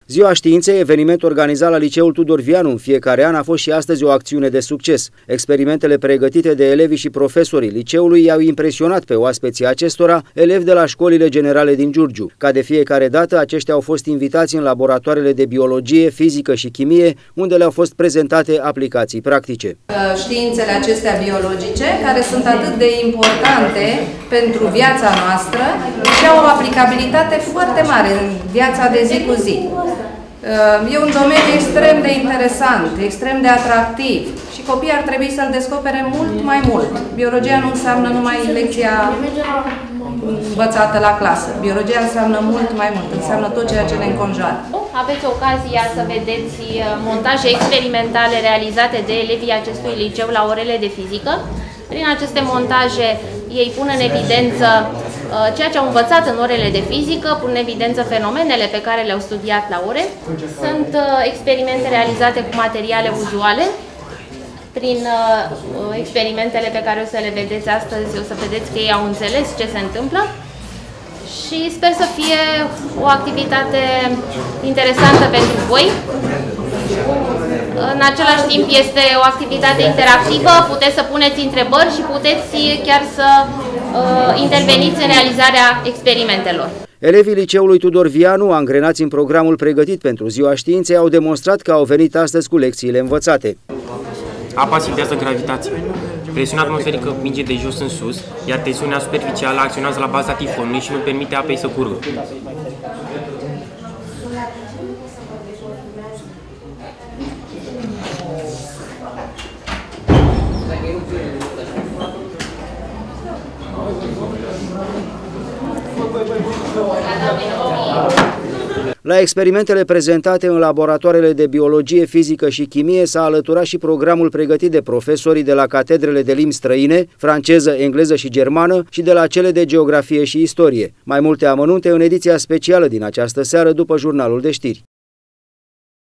Ziua Științei, eveniment organizat la Liceul Tudor Vianu în fiecare an, a fost și astăzi o acțiune de succes. Experimentele pregătite de elevii și profesorii liceului i-au impresionat pe oaspeții acestora, elevi de la școlile generale din Giurgiu. Ca de fiecare dată, aceștia au fost invitați în laboratoarele de biologie, fizică și chimie, unde le-au fost prezentate aplicații practice. Științele acestea biologice, care sunt atât de importante pentru viața noastră și au o aplicabilitate foarte mare în viața de zi cu zi. E un domeniu extrem de interesant, extrem de atractiv și copiii ar trebui să-l descopere mult mai mult. Biologia nu înseamnă numai lecția învățată la clasă. Biologia înseamnă mult mai mult, înseamnă tot ceea ce ne înconjoară. Aveți ocazia să vedeți montaje experimentale realizate de elevii acestui liceu la orele de fizică. Prin aceste montaje ei pun în evidență ceea ce au învățat în orele de fizică, pun în evidență fenomenele pe care le-au studiat la ore. Sunt experimente realizate cu materiale uzuale. Prin experimentele pe care o să le vedeți astăzi, o să vedeți că ei au înțeles ce se întâmplă. Și sper să fie o activitate interesantă pentru voi. În același timp este o activitate interactivă, puteți să puneți întrebări și puteți chiar să interveniți în realizarea experimentelor. Elevii Liceului Tudor Vianu, angrenați în programul pregătit pentru Ziua Științei, au demonstrat că au venit astăzi cu lecțiile învățate. Apa sidează gravitație. Presiunea atmosferică merge de jos în sus, iar tensiunea superficială acționează la baza tifonului și nu permite apei să curgă. La experimentele prezentate în laboratoarele de biologie, fizică și chimie s-a alăturat și programul pregătit de profesorii de la catedrele de limbi străine, franceză, engleză și germană și de la cele de geografie și istorie. Mai multe amănunte în ediția specială din această seară după jurnalul de știri.